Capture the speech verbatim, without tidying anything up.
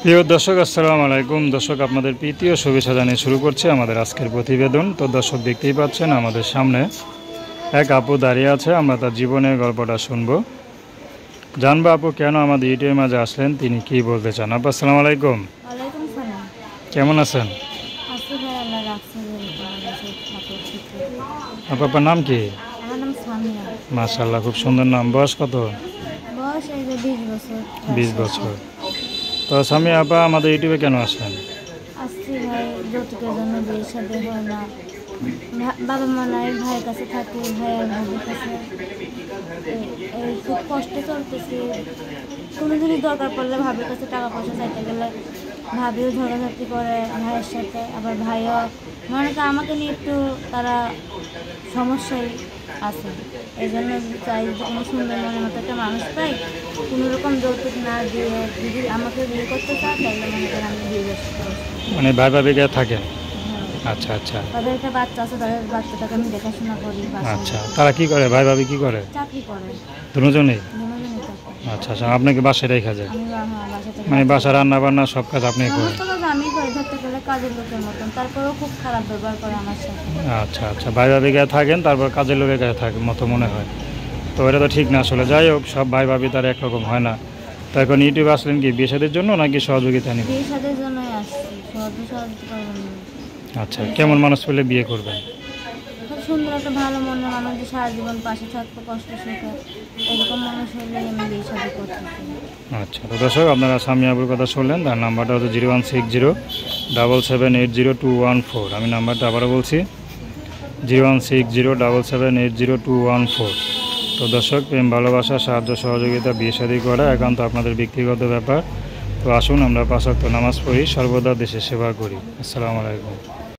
প্রিয় দর্শক, আসসালামু আলাইকুম। দর্শক, আপনাদের প্রীতি ও শুভেচ্ছা জানিয়ে শুরু করছে আমাদের আজকের প্রতিবেদন। তো দর্শক, দেখতেই পাচ্ছেন আমাদের সামনে এক আপু দাঁড়িয়ে আছে। আমরা তার জীবনের গল্পটা শুনবো, জানবো আপু কেন আমাদের ইউটিউবের মাঝে আসলেন, তিনি কি বলতে চান। আপু আসসালামু আলাইকুম, ওয়ালাইকুম সালাম। কেমন আছেন? আছি ভাই, আল্লাহ রাখছে যে আপু আপনার নাম কি? আমার নাম সামিয়া। মাশাআল্লাহ, খুব সুন্দর নাম। বয়স কত? বয়স এই যে বিশ বছর। বিশ বছর। তো সামিয়া আপা আমাদের ইউটিউবে কেন আসলেন? আসছি ভাই, যৌতুকের জন্য বিয়ের সাথে হয় না। ভা- বাবা মা নাই, ভাইয়ের কাছে থাকি, ভাই আর ভাবির কাছে। এই- এই খুব কষ্টে চলতেছি। কোনো জিনিস দরকার পড়লে ভাবির কাছে টাকা পয়সা চাইতে গেলে ভাবিও ঝগড়াঝাটি করে ভাইয়ের সাথে, আবার ভাইও মনে করে আমাকে নিয়ে একটু তারা সমস্যায় আছে। এই জন্য চাই যে কোনো সুন্দর মনের মতো একটা মানুষ পাই, কোনো রকম যৌতুক না দিয়ে যদি আমাকে বিয়ে করতে চায় তাহলে মনে করেন আমি বিয়ে করতে পারি। মানে ভাই ভাবিকে থাকেন? হ্যাঁ, আচ্ছা আচ্ছা তাদের একটা বাচ্চা আছে, তাদের বাচ্চাটাকে আমি দেখাশোনা করি। বাসায় আচ্ছা, তারা কি করে? ভাই ভাবি কি করে? চাকরি করে, দুজনেই? দুজনেই চাকরি। আচ্ছা আচ্ছা, আপনাকে বাসায় রেখা যায়? আমি বা- হ্যাঁ, বাসা থেকে মানে বাসা রান্না বান্না সব কাজ আপনি করেন? সমস্ত কাজ আমি করে, ধরতে গেলে কাজের লোকের মতন। তারপরেও খুব খারাপ ব্যবহার করে আমার সাথে। আচ্ছা আচ্ছা, ভাই ভাবি গায়ে থাকেন, তারপর কাজের লোকের গায়ে থাকেন মতো মনে হয়। তো এটা তো ঠিক না আসলে। যাই হোক, সব ভাই ভাবি তার একরকম হয় না। তো এখন ইউটিউবে আসলেন কি বিয়ে শাদীর জন্য নাকি সহযোগিতা নিবেন? বিয়ে সাদের জন্যই আসছি, সহজে সহজে পারবেন না। আচ্ছা, কেমন মানুষ পেলে বিয়ে করবেন? খুব সুন্দর একটা ভালো মনের মানুষ, যে সারা জীবন পাশে থাকতো কষ্ট সুখে, এরকম মানুষ হলে আমি বিয়ে সাথে করতে চাই। আচ্ছা, তো দর্শক, আপনারা সামি আবুর কথা শুনলেন। তার নাম্বারটা হচ্ছে zero one six zero double seven eight zero two one four. আমি নাম্বারটা আবারও বলছি, zero one six zero double seven eight zero two one four. তো দর্শক, প্রেম ভালোবাসা সাহায্য সহযোগিতা বিয়ে শাদী করা একান্ত আপনাদের ব্যক্তিগত ব্যাপার। তো আসুন আমরা পাঁচ ওয়াক্ত নামাজ পড়ি, সর্বদা দেশের সেবা করি। আসসালামু আলাইকুম।